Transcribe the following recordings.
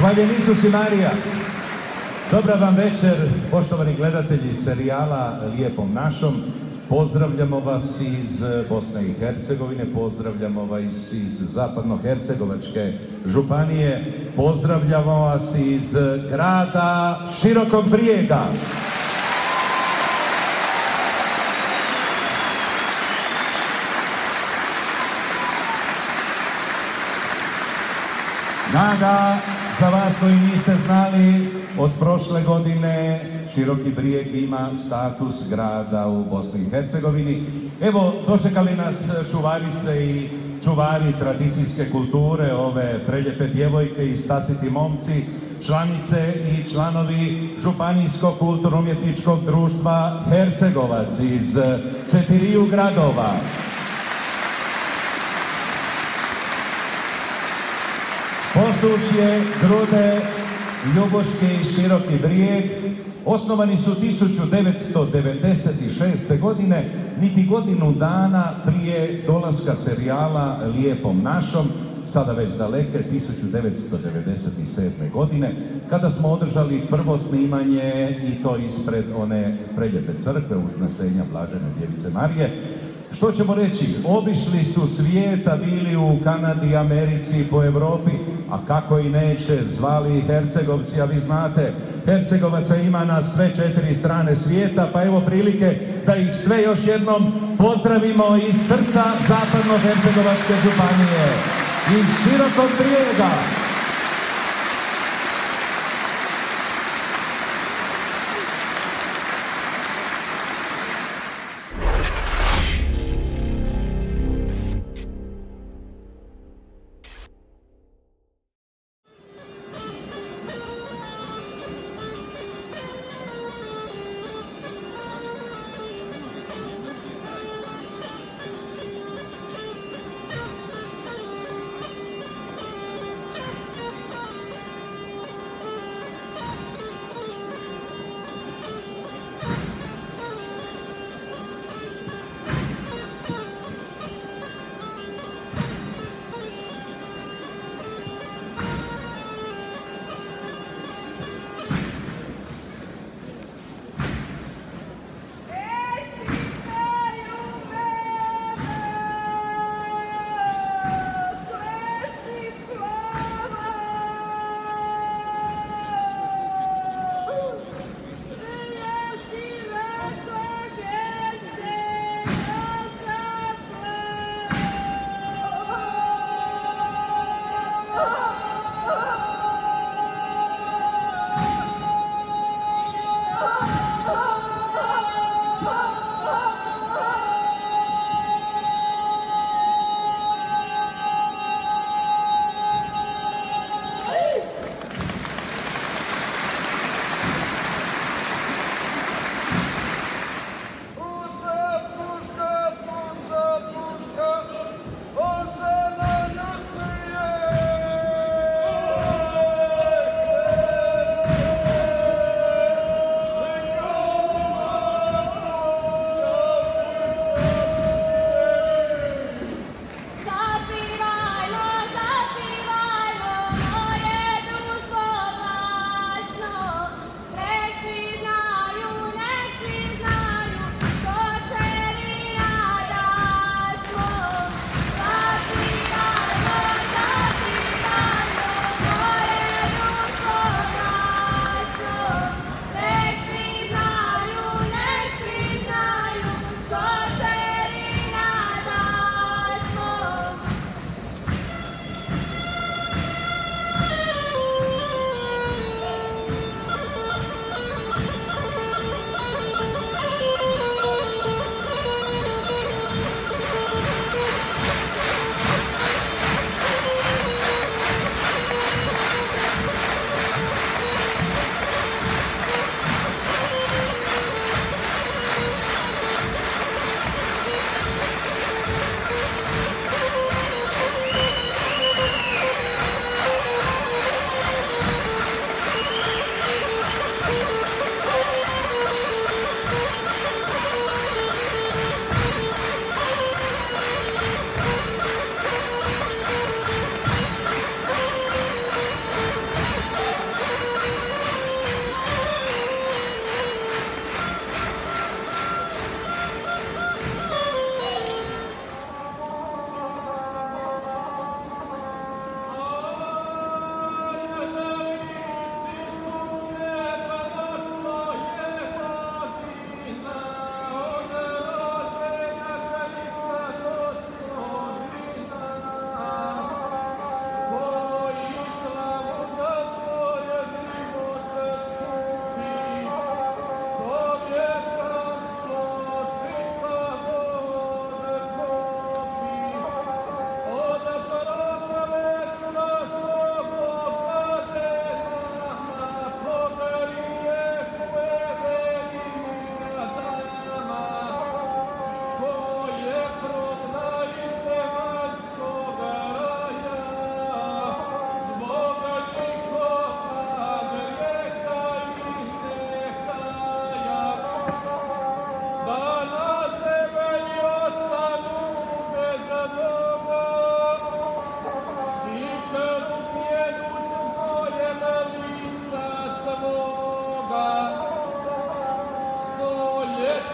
Zahvaljujem Isus i Marija. Dobra vam večer, poštovani gledatelji serijala Lijepom našom. Pozdravljamo vas iz Bosne i Hercegovine, pozdravljamo vas iz Zapadno-hercegovačke županije, pozdravljamo vas iz grada Širokog Brijega. Naga, za vas koji niste znali, od prošle godine Široki Brijeg ima status grada u Bosni i Hercegovini. Evo, dočekali nas čuvarice i čuvari tradicijske kulture, ove preljepe djevojke i stasiti momci, članice i članovi Županijskog kulturno-umjetničkog društva Hercegovac iz 4 gradova. Posušje, Grude, Ljubuški i Široki Brijeg osnovani su 1996. godine, niti godinu dana prije dolaska serijala Lijepom našom, sada već daleke 1997. godine, kada smo održali prvo snimanje i to ispred one preljepe crkve Uznesenja Blažene Djevice Marije. Što ćemo reći, obišli su svijeta, bili u Kanadi, Americi, po Europi, a kako i neće, zvali Hercegovci, a vi znate, Hercegovaca ima na sve 4 strane svijeta, pa evo prilike da ih sve još jednom pozdravimo iz srca Zapadno-hercegovačke županije, iz Širokog Brijega.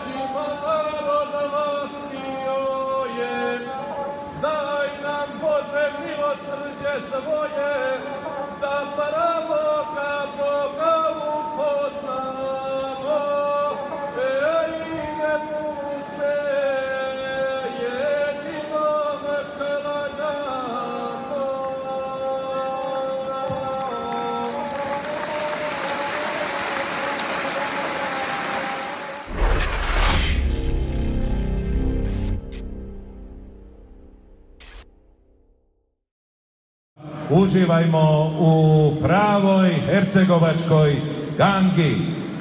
našima naroda vapio je. Daj nam, Bože, milosrđe svoje, da pravoga Boga upoznamo, i ne mu se jedinom klanjamo. Uživajmo u pravoj hercegovačkoj gangi.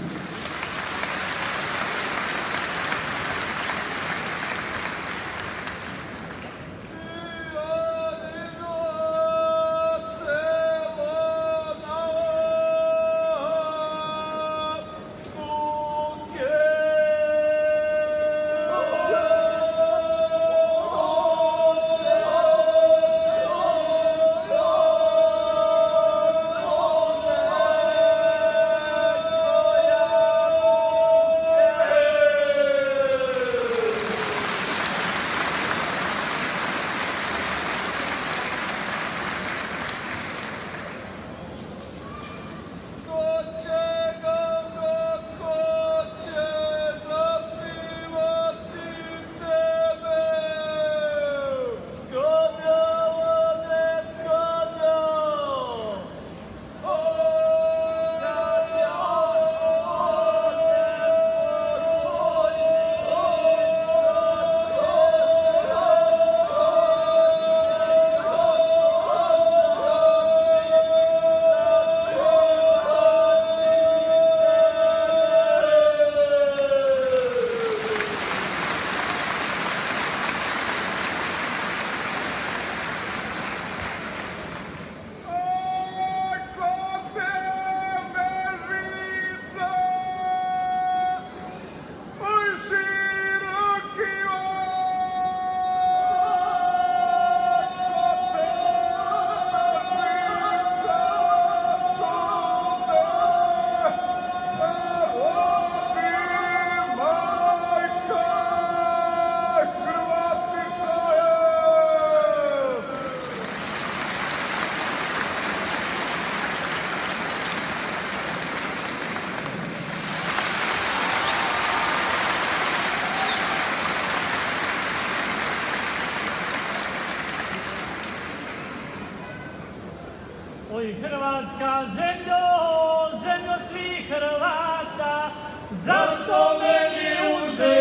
Oj, Hrvatska zemljo, zemljo svih Hrvata, zašto meni uze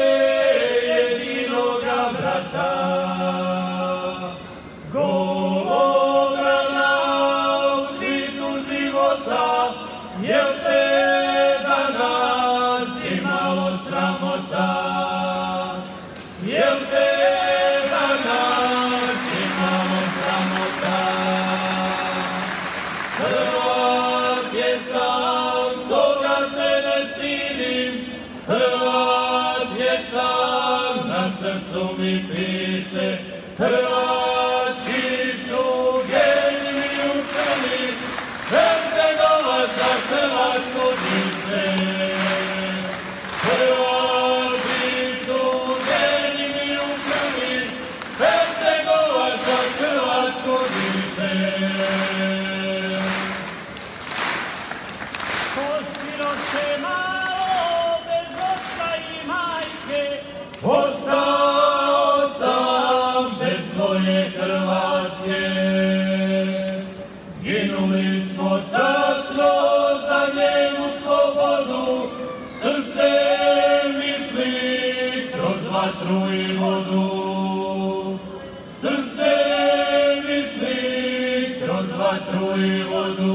jedinoga brata? Golobrana u svitu života, jel te danas imalo sramota? Jel te danas imalo sramota? Hrvat je sam, toga se ne stidim, Hrvat je sam, na srcu mi piše, hrvatski su geni mi u krvi, Hercegovac za Hrvatsku diše. Hrvatski su geni mi u krvi, Hercegovac za Hrvatsku diše. Siroče malo, bez oca i majke, ostao sam bez svoje Hrvatske. Ginuli smo časno za njenu slobodu, srcem išli kroz vatru i vodu. Srcem išli kroz vatru i vodu.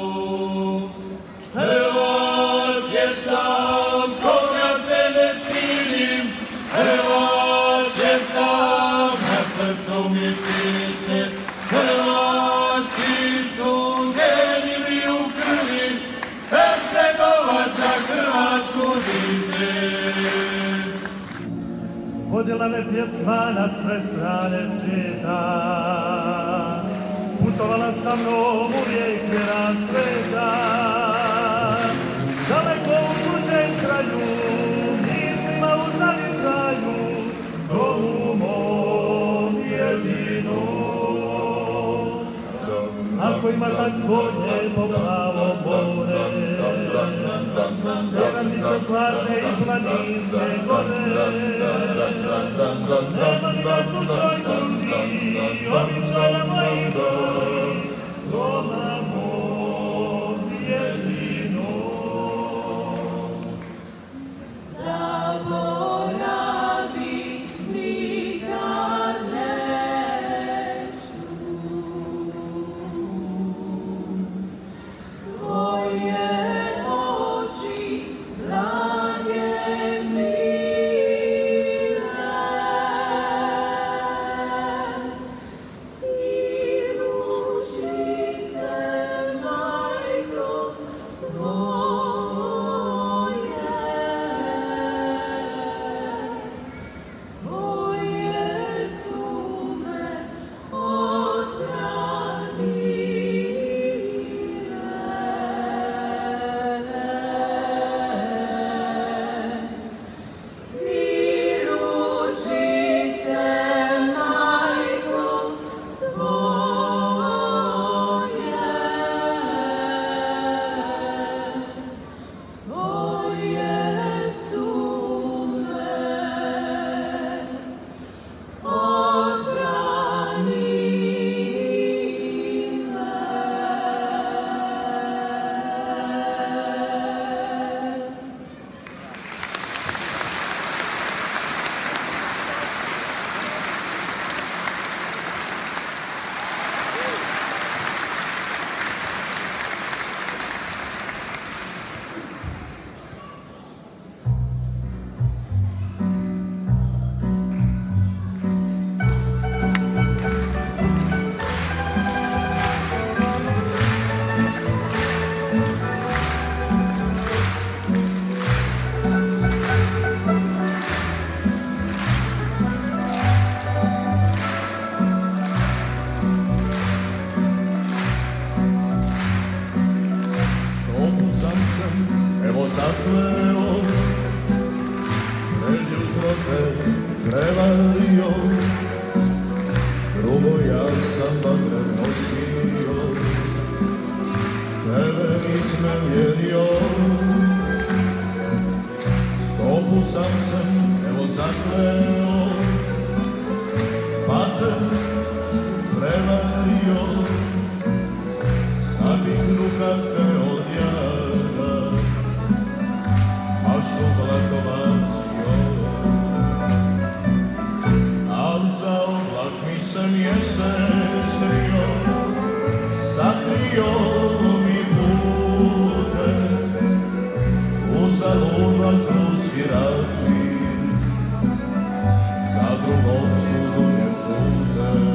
Hrvat je sam, koga se ne stidim, Hrvat je sam, na srcu mi piše, hrvatski su geni mi u krvi, Hercegovac za Hrvatsku diše. Vodila me pjesma na sve strane svijeta, putovala sa mnom uvijek vjeran sveta. Daleko u tuđem kraju, mislima u Crne Gore. Nema mi na tu svoj grudi, običaja mojega, doma mog jedinog. Zaboravi nikad neću tvoje oči blage mile i ručice majko koje su me othranile. I ručice majko koje su me othranile. Stopu sam, evo zakleo, pred jutro te prevario, drugo ja sam bagrem nosio, tebe izmevjerio. Stopu sam, evo zakleo, pa te prevario, sabim ruka te odjada, mašu vlakovacio. Al za oblak mi se mjesec strio, sakrio mi pute, uzaludan kroz svirači, za drugog su dunje žute.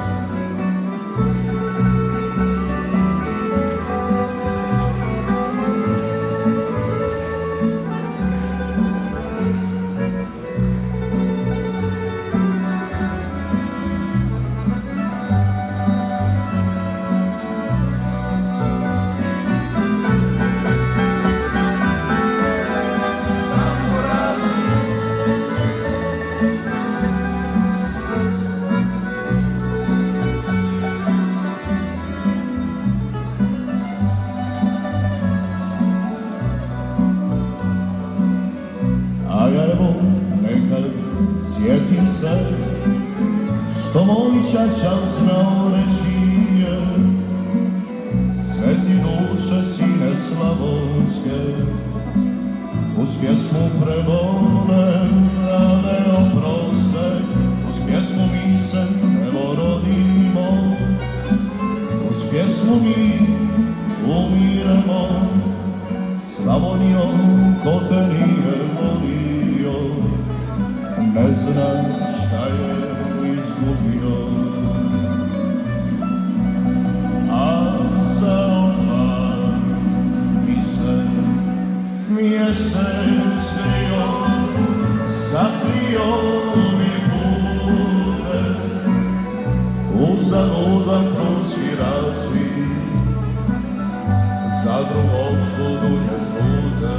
A evo nekad sjetim se što moj ćaća znao reći je, sveti duše sine slavonske, uz pjesmu prevolim da ne oproste, uz pjesmu mi se evo rodimo, uz pjesmu mi umiremo. Slavonio, ko te nije volio, ne zna šta je izgubio. A za oblak mi se mjesec strio, sakrio mi pute, uzaludan kroz svirači, za drugog su dunje žute.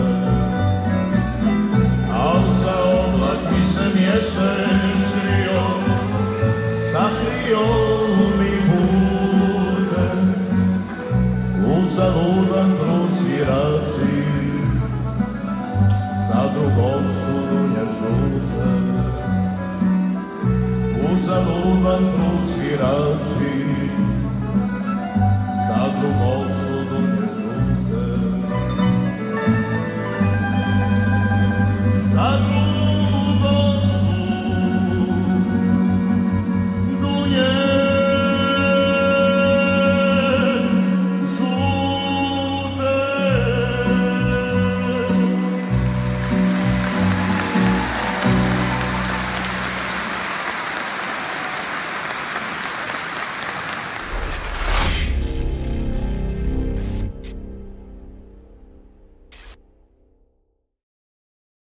Al za oblak mi se mjesec strio, sakrio mi pute, uzaludan kroz svirači, za drugog su dunje uzaludan trud svirači, za drugog